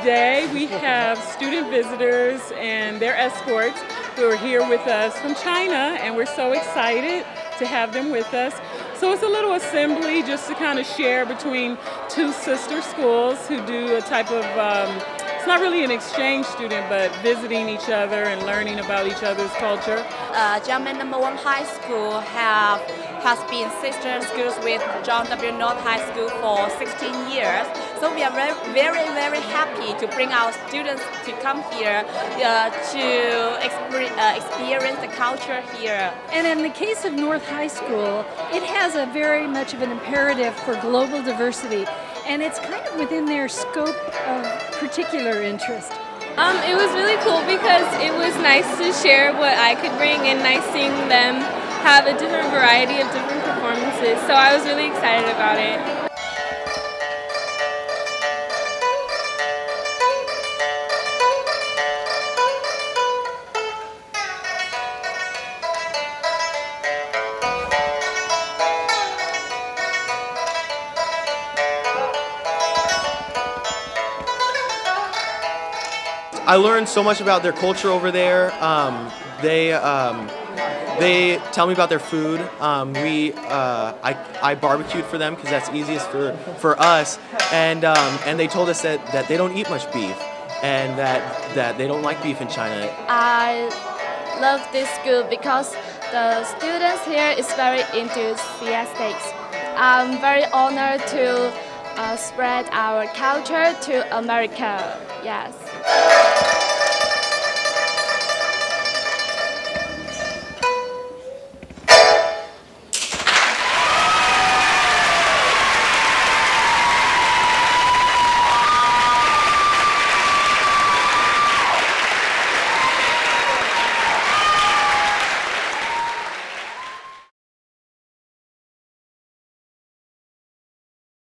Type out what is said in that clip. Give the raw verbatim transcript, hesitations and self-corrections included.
today we have student visitors and their escorts who are here with us from China, and we're so excited to have them with us. So it's a little assembly just to kind of share between two sister schools who do a type of, um, it's not really an exchange student, but visiting each other and learning about each other's culture. Uh, Jiangmen number one high school have has been sister schools with John W. North High School for sixteen years. So we are very, very, very happy to bring our students to come here uh, to exper uh, experience the culture here. And in the case of North High School, it has a very much of an imperative for global diversity, and it's kind of within their scope of particular interest. Um, it was really cool because it was nice to share what I could bring and nice seeing them have a different variety of different performances. So I was really excited about it. I learned so much about their culture over there. Um, they um, they tell me about their food. Um, we uh, I, I barbecued for them because that's easiest for for us, and um, and they told us that, that they don't eat much beef, and that that they don't like beef in China. I love this school because the students here is very enthusiastic. I'm very honored to uh, spread our culture to America. Yes.